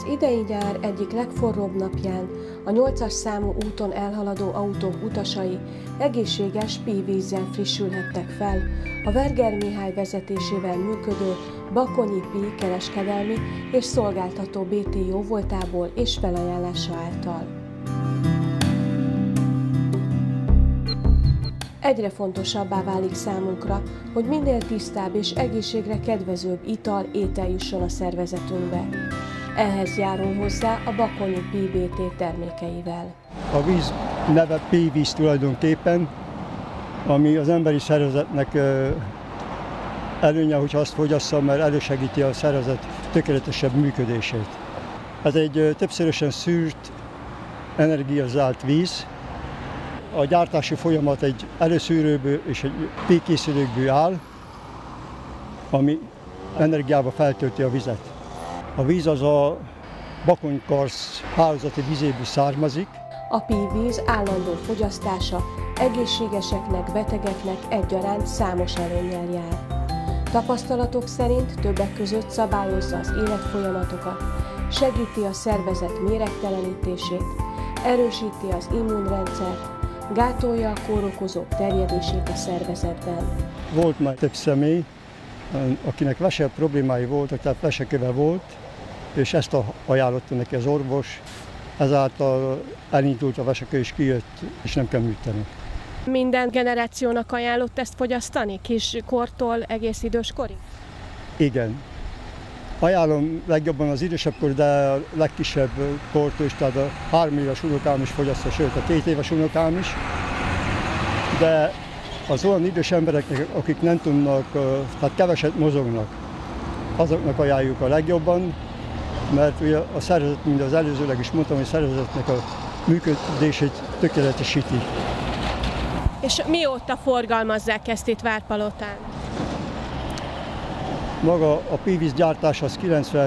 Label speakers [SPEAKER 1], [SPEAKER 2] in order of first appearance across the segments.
[SPEAKER 1] Az idei nyár egyik legforróbb napján a 8-as számú úton elhaladó autók utasai egészséges pívízzel frissülhettek fel a Verger Mihály vezetésével működő Bakonyi Píj kereskedelmi és szolgáltató BT jóvoltából és felajánlása által. Egyre fontosabbá válik számunkra, hogy minél tisztább és egészségre kedvezőbb ital-étel jusson a szervezetünkbe. Ehhez járul hozzá a Bakonyi Píj BT termékeivel.
[SPEAKER 2] A víz neve píjvíz tulajdonképpen, ami az emberi szervezetnek előnye, hogyha azt fogyassza, mert elősegíti a szervezet tökéletesebb működését. Ez egy többszörösen szűrt, energiazált víz. A gyártási folyamat egy előszűrőből és egy píjkészülőkből áll, ami energiával feltölti a vizet. A víz az a Bakonykarsz hálózati vízéből származik.
[SPEAKER 1] A píjvíz állandó fogyasztása egészségeseknek, betegeknek egyaránt számos előnnyel jár. Tapasztalatok szerint többek között szabályozza az életfolyamatokat, segíti a szervezet méregtelenítését, erősíti az immunrendszert, gátolja a kórokozók terjedését a szervezetben.
[SPEAKER 2] Volt már több személy, akinek vese problémái voltak, tehát veseköve volt, és ezt ajánlotta neki az orvos, ezáltal elindult a vesekő és kijött, és nem kell műteni.
[SPEAKER 1] Minden generációnak ajánlott ezt fogyasztani, kiskortól egész időskorig?
[SPEAKER 2] Igen. Ajánlom legjobban az idősebb kor, de a legkisebb kortól is, tehát a 3 éves unokám is fogyasztja, sőt a 2 éves unokám is. De az olyan idős embereknek, akik nem tudnak, tehát keveset mozognak, azoknak ajánljuk a legjobban, mert ugye a szervezet, mint az előzőleg is mondtam, hogy a szervezetnek a működését tökéletesíti.
[SPEAKER 1] És mióta forgalmazzák ezt itt Várpalotán?
[SPEAKER 2] Maga a píjvíz gyártás az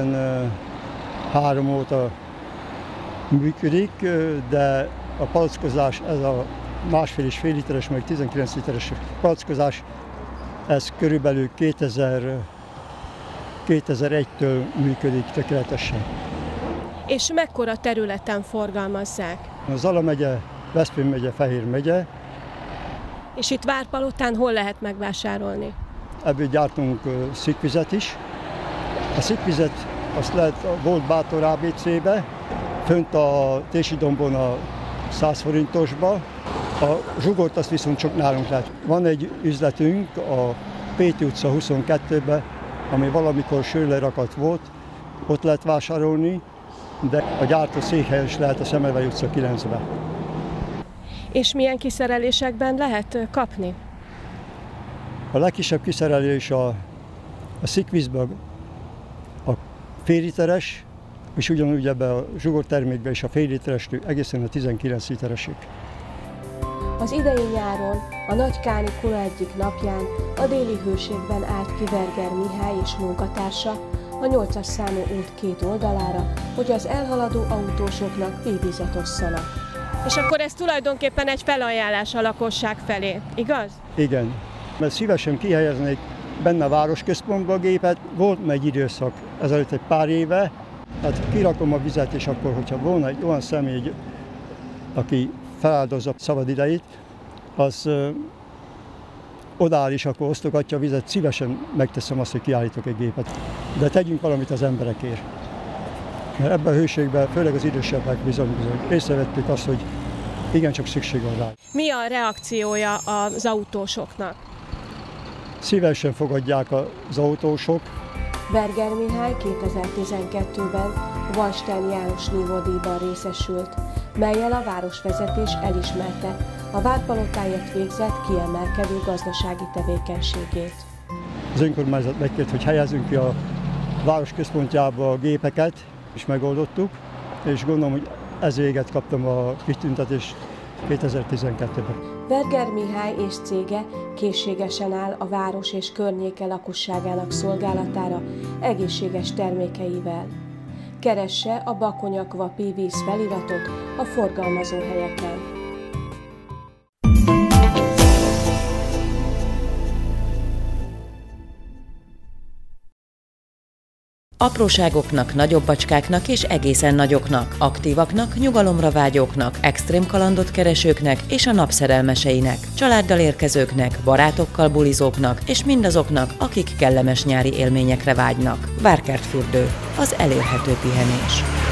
[SPEAKER 2] 93 óta működik, de a palackozás, ez a 1,5 és fél literes, meg 19 literes palackozás, ez körülbelül 2001-től működik tökéletesen.
[SPEAKER 1] És mekkora területen forgalmazzák?
[SPEAKER 2] Zala megye, Veszprém megye, Fehér megye.
[SPEAKER 1] És itt Várpalotán hol lehet megvásárolni?
[SPEAKER 2] Ebből gyártunk szikvizet is. A szikvizet azt lehet a Volt Bátor ABC-be, fönt a Tésidombon a 100 forintosba. A zsugort azt viszont csak nálunk lehet. Van egy üzletünk a Péti utca 22-ben, ami valamikor sörlerakat volt, ott lehet vásárolni, de a gyártó székhelyen is lehet a Szemelvei utca 9-ben.
[SPEAKER 1] És milyen kiszerelésekben lehet kapni?
[SPEAKER 2] A legkisebb kiszerelés a szikvízben a fél literes, és ugyanúgy ebben a zsugortermékben is a fél literestől egészen a 19 literesig.
[SPEAKER 1] Az idei nyáron, a nagy kánikula egyik napján a déli hőségben állt ki Verger Mihály és munkatársa a 8-as számú út két oldalára, hogy az elhaladó autósoknak píjvizet osszanak. És akkor ez tulajdonképpen egy felajánlás a lakosság felé, igaz?
[SPEAKER 2] Igen, mert szívesen kihelyeznék benne a városközpontba a gépet. Volt egy időszak ezelőtt egy pár éve, hát kirakom a vizet, és akkor, hogyha volna egy olyan személy, aki feláldozza szabad idejét, az odáll is, akkor osztogatja a vizet, szívesen megteszem azt, hogy kiállítok egy gépet. De tegyünk valamit az emberekért. Mert ebben a hőségben, főleg az idősebbek bizony észrevettük azt, hogy igencsak szükség van rá.
[SPEAKER 1] Mi a reakciója az autósoknak?
[SPEAKER 2] Szívesen fogadják az autósok.
[SPEAKER 1] Verger Mihály 2012-ben Wallstein János nívódíjban részesült, mellyel a városvezetés elismerte a Várpalotáért végzett kiemelkedő gazdasági tevékenységét.
[SPEAKER 2] Az önkormányzat megkért, hogy helyezzünk ki a város központjába a gépeket, és megoldottuk, és gondolom, hogy ez véget kaptam a kitüntetést 2012-ben.
[SPEAKER 1] Verger Mihály és cége készségesen áll a város és környéke lakosságának szolgálatára egészséges termékeivel. Keresse a Bakonyakva píjvíz feliratot a forgalmazó helyeken.
[SPEAKER 3] Apróságoknak, nagyobb bacskáknak és egészen nagyoknak, aktívaknak, nyugalomra vágyóknak, extrém kalandot keresőknek és a napszerelmeseinek, családdal érkezőknek, barátokkal bulizóknak és mindazoknak, akik kellemes nyári élményekre vágynak. Várkertfürdő, az elérhető pihenés.